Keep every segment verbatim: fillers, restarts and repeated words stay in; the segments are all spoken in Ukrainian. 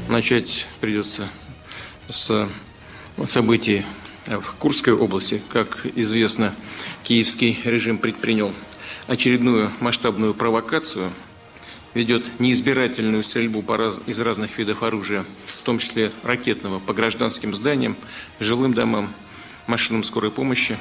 начать придется с событий в Курской области. Как известно, киевский режим предпринял очередную масштабную провокацию, ведет неизбирательную стрельбу по раз... из разных видов оружия, в том числе ракетного, по гражданским зданиям, жилым домам, машинам скорой помощи.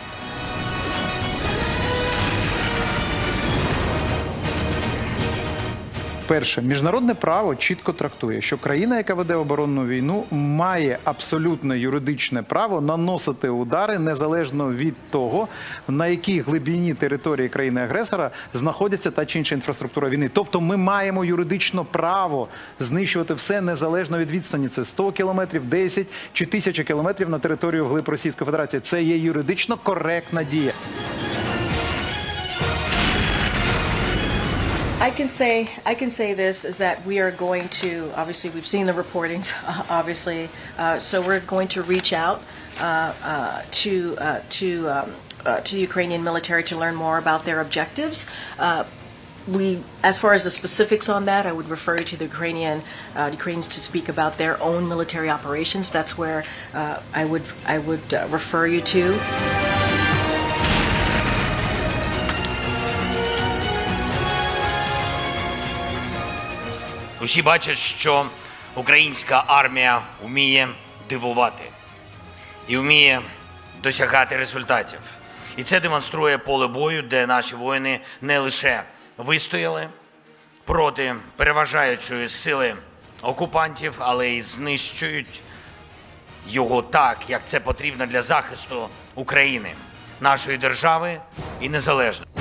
Перше, міжнародне право чітко трактує, що країна, яка веде оборонну війну, має абсолютне юридичне право наносити удари незалежно від того, на якій глибині території країни-агресора знаходиться та чи інша інфраструктура війни. Тобто ми маємо юридично право знищувати все незалежно від відстані. Це сто кілометрів, десять чи тисяча кілометрів на територію глиб Російської Федерації. Це є юридично коректна дія. I can say I can say this is that we are going to, obviously we've seen the reportings, uh, obviously, uh, so we're going to reach out uh, uh, to uh, to um, uh, to the Ukrainian military to learn more about their objectives. Uh, we, as far as the specifics on that, I would refer you to the Ukrainian uh, Ukrainians to speak about their own military operations. That's where uh, I would I would uh, refer you to. Усі бачать, що українська армія вміє дивувати і вміє досягати результатів. І це демонструє поле бою, де наші воїни не лише вистояли проти переважаючої сили окупантів, але й знищують його так, як це потрібно для захисту України, нашої держави і незалежності.